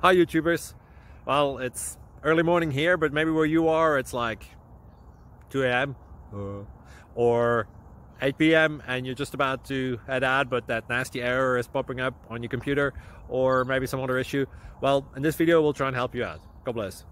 Hi YouTubers. Well, it's early morning here, but maybe where you are it's like 2 a.m. or 8 p.m. and you're just about to head out, but that nasty error is popping up on your computer, or maybe some other issue. Well, in this video we'll try and help you out. God bless.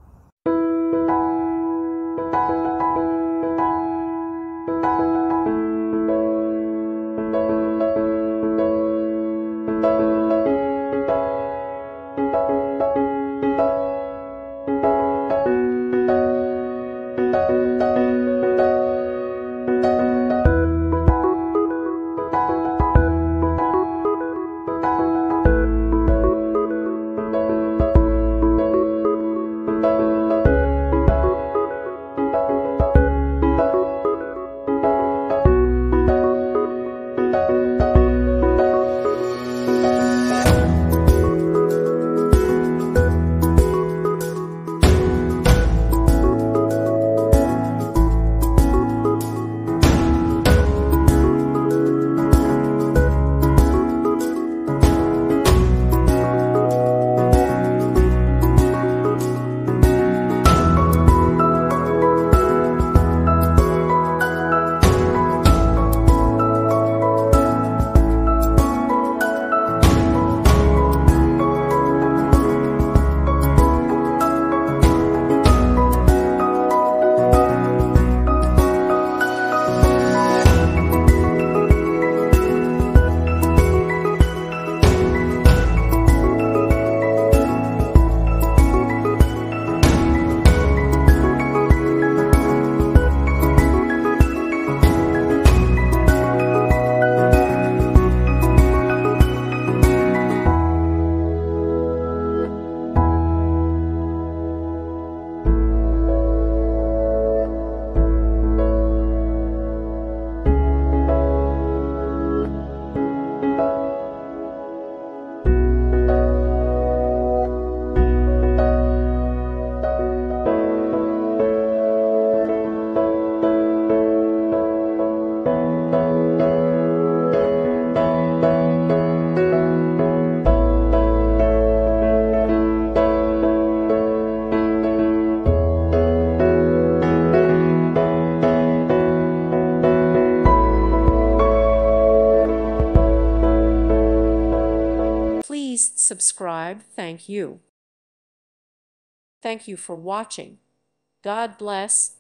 Please subscribe. Thank you. Thank you for watching. God bless.